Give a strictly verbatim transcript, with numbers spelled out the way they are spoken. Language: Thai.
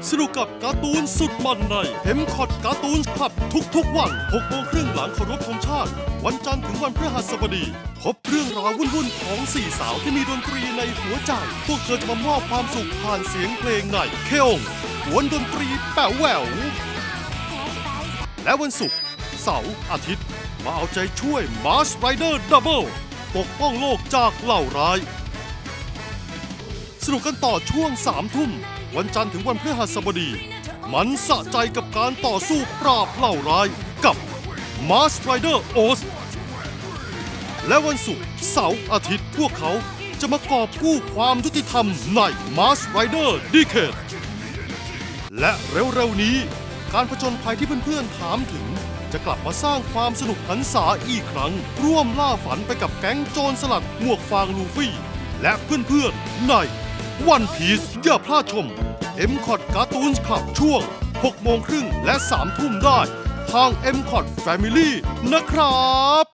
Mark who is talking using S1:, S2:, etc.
S1: สนุกกับการ์ตูนสุดมันในเอ็มคอดการ์ตูนคลับทุกๆวันหกโมงครึ่งหลังเคารพธงชาติวันจันทร์ถึงวันพฤหัสบดีพบเรื่องราววุ่นๆของสี่สาวที่มีดนตรีในหัวใจพวกเธอจะมามอบความสุขผ่านเสียงเพลงในเคองหวนดนตรีแป๋วแหววและวันศุกร์เสาร์อาทิตย์มาเอาใจช่วยมาร์ชไรเดอร์ดับเบิลปกป้องโลกจากเหล่าร้ายสนุกกันต่อช่วงสามทุ่มวันจันทร์ถึงวันพฤหัสบดีมันสะใจกับการต่อสู้ปราบเหล่าร้ายกับ Mars Rider Oz และวันศุกร์เสาร์อาทิตย์พวกเขาจะมากอบกู้ความยุติธรรมใน Mars Rider Decade และเร็วๆนี้การผจญภัยที่เพื่อนๆถามถึงจะกลับมาสร้างความสนุกหันษาอีกครั้งร่วมล่าฝันไปกับแก๊งโจรสลัดหมวกฟางลูฟี่และเพื่อนๆในวันพีซอย่าพลาดชม เอ็ม คอด Cartoons Club ช่วงหกโมงครึ่งและสามทุ่มได้ทาง เอ็ม คอด Family นะครับ